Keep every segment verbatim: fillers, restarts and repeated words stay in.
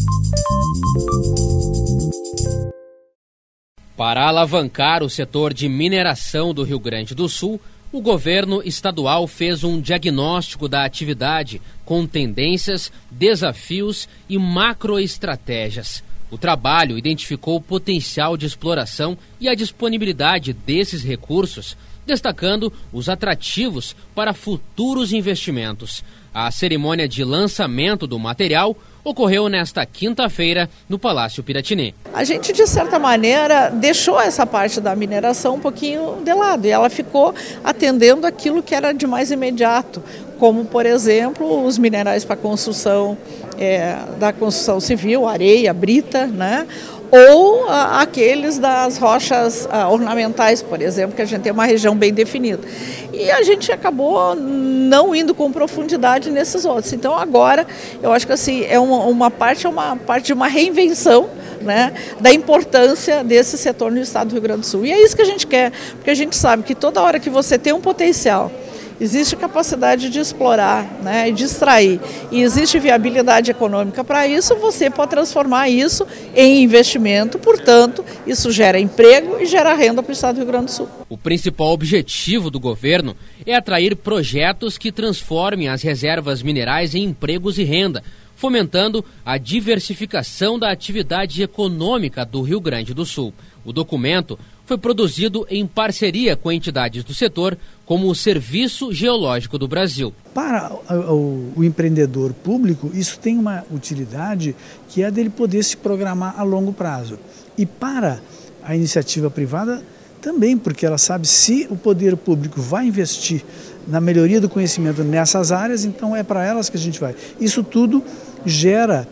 Para alavancar o setor de mineração do Rio Grande do Sul, o governo estadual fez um diagnóstico da atividade com tendências, desafios e macroestratégias. O trabalho identificou o potencial de exploração e a disponibilidade desses recursos, destacando os atrativos para futuros investimentos. A cerimônia de lançamento do material ocorreu nesta quinta-feira no Palácio Piratini. A gente, de certa maneira, deixou essa parte da mineração um pouquinho de lado e ela ficou atendendo aquilo que era de mais imediato, como, por exemplo, os minerais para construção é, da construção civil, areia, brita, né? Ou a, aqueles das rochas a, ornamentais, por exemplo, que a gente tem uma região bem definida. E a gente acabou não indo com profundidade nesses outros. Então agora, eu acho que assim, é uma, uma parte, é uma parte de uma reinvenção, né, da importância desse setor no estado do Rio Grande do Sul. E é isso que a gente quer, porque a gente sabe que toda hora que você tem um potencial, existe capacidade de explorar, né, e de extrair, e existe viabilidade econômica para isso, você pode transformar isso em investimento, portanto, isso gera emprego e gera renda para o estado do Rio Grande do Sul. O principal objetivo do governo é atrair projetos que transformem as reservas minerais em empregos e renda, fomentando a diversificação da atividade econômica do Rio Grande do Sul. O documento foi produzido em parceria com entidades do setor, como o Serviço Geológico do Brasil. Para o, o empreendedor público, isso tem uma utilidade que é dele poder se programar a longo prazo. E para a iniciativa privada também, porque ela sabe se o poder público vai investir na melhoria do conhecimento nessas áreas, então é para elas que a gente vai. Isso tudo gera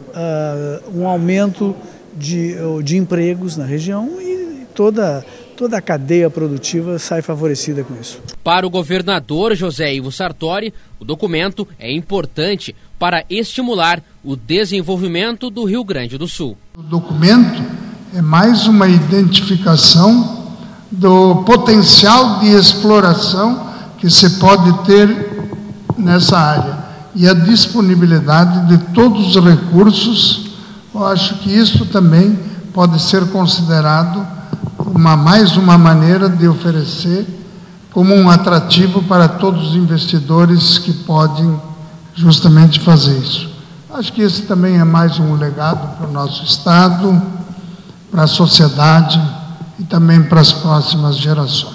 uh, um aumento de, de empregos na região e toda, toda a cadeia produtiva sai favorecida com isso. Para o governador José Ivo Sartori, o documento é importante para estimular o desenvolvimento do Rio Grande do Sul. O documento é mais uma identificação do potencial de exploração que se pode ter nessa área e a disponibilidade de todos os recursos. Eu acho que isso também pode ser considerado uma, mais uma maneira de oferecer como um atrativo para todos os investidores que podem justamente fazer isso. Acho que esse também é mais um legado para o nosso Estado, para a sociedade e também para as próximas gerações.